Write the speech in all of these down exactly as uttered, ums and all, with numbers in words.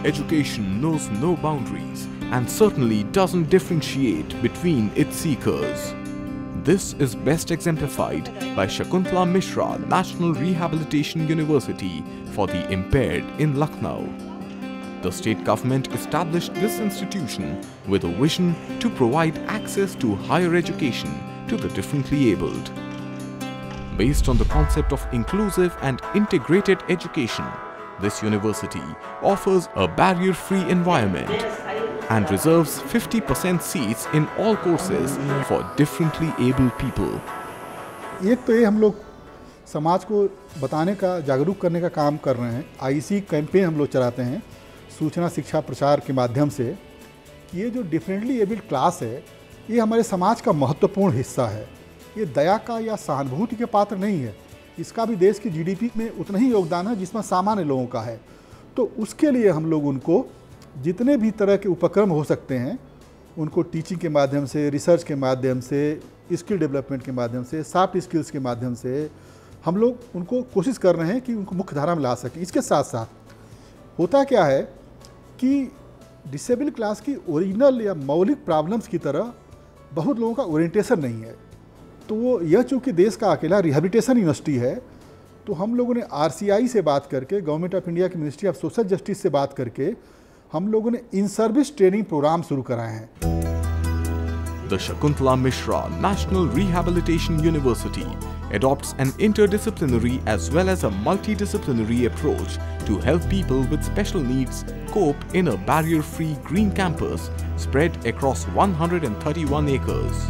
education knows no boundaries and certainly doesn't differentiate between its seekers. This is best exemplified by Shakuntala Mishra National Rehabilitation University for the Impaired in Lucknow. The state government established this institution with a vision to provide access to higher education to the differently abled. Based on the concept of inclusive and integrated education, this university offers a barrier-free environment and reserves fifty percent seats in all courses for differently abled people. एक तो ये हम लोग समाज को बताने का, जागरूक करने का काम कर रहे हैं। आईसी कैंपेन हम लोग चलाते हैं सूचना शिक्षा प्रचार के माध्यम से कि ये जो डिफरेंटली एबल्ड क्लास है ये हमारे समाज का महत्वपूर्ण हिस्सा है। ये दया का या सहानुभूति के पात्र नहीं है। इसका भी देश की जीडीपी में उतना ही योगदान है जिसमें सामान्य लोगों का है। तो उसके लिए हम लोग उनको जितने भी तरह के उपक्रम हो सकते हैं उनको टीचिंग के माध्यम से, रिसर्च के माध्यम से, स्किल डेवलपमेंट के माध्यम से, सॉफ्ट स्किल्स के माध्यम से हम लोग उनको कोशिश कर रहे हैं कि उनको मुख्य धारा में ला सकें। इसके साथ साथ होता क्या है कि डिसेबल क्लास की ओरिजिनल या मौलिक प्रॉब्लम्स की तरह बहुत लोगों का ओरिएंटेशन नहीं है। तो वो यह चूँकि देश का अकेला रिहेबिलिटेशन यूनिवर्सिटी है तो हम लोगों ने आरसीआई से बात करके, गवर्नमेंट ऑफ इंडिया की मिनिस्ट्री ऑफ सोशल जस्टिस से बात करके हम लोगों ने इन सर्विस ट्रेनिंग प्रोग्राम शुरू कराए हैं। The Shakuntala Mishra National Rehabilitation University adopts an interdisciplinary as well as a multidisciplinary approach to help people with special needs cope in a barrier-free green campus spread across one hundred thirty-one acres.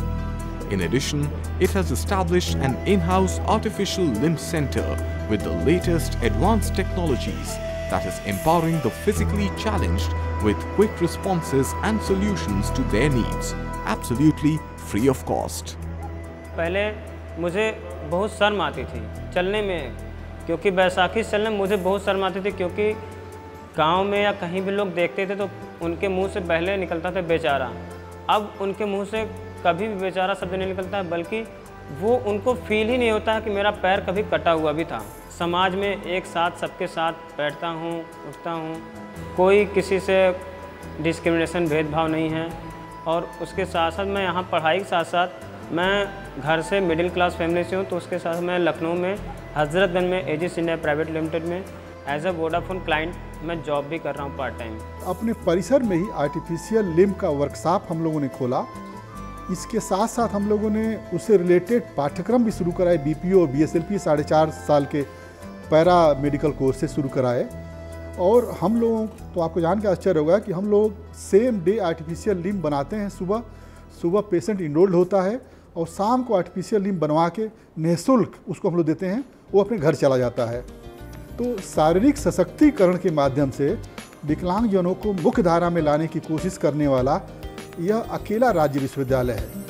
In addition, it has established an in-house artificial limb center with the latest advanced technologies that is empowering the physically challenged with quick responses and solutions to their needs, absolutely free of cost. पहले मुझे बहुत शर्म आती थी चलने में, क्योंकि बैसाखी चलने में मुझे बहुत शर्म आती थी, क्योंकि गांव में या कहीं भी लोग देखते थे तो उनके मुंह से पहले निकलता था बेचारा। अब उनके मुंह से कभी भी बेचारा शब्द नहीं निकलता है, बल्कि वो उनको फील ही नहीं होता है कि मेरा पैर कभी कटा हुआ भी था। समाज में एक साथ सबके साथ बैठता हूँ, उठता हूँ, कोई किसी से डिस्क्रिमिनेशन भेदभाव नहीं है। और उसके साथ साथ मैं यहाँ पढ़ाई के साथ साथ मैं घर से मिडिल क्लास फैमिली से हूँ, तो उसके साथ मैं लखनऊ में हजरतगंज में एजिस इंडिया प्राइवेट लिमिटेड में एज अ वोडाफोन क्लाइंट मैं जॉब भी कर रहा हूँ पार्ट टाइम। अपने परिसर में ही आर्टिफिशियल लिम्ब का वर्कशॉप हम लोगों ने खोला। इसके साथ साथ हम लोगों ने उससे रिलेटेड पाठ्यक्रम भी शुरू कराए। बीपीओ और बीएसएलपी साढ़े चार साल के पैरा मेडिकल कोर्सेज शुरू कराए। और हम लोगों तो आपको जान के आश्चर्य होगा कि हम लोग सेम डे आर्टिफिशियल लिम्ब बनाते हैं। सुबह सुबह पेशेंट इनरोल्ड होता है और शाम को आर्टिफिशियल लिम्ब बनवा के निःशुल्क उसको हम लोग देते हैं, वो अपने घर चला जाता है। तो शारीरिक सशक्तिकरण के माध्यम से विकलांगजनों को मुख्य धारा में लाने की कोशिश करने वाला यह अकेला राज्य विश्वविद्यालय है।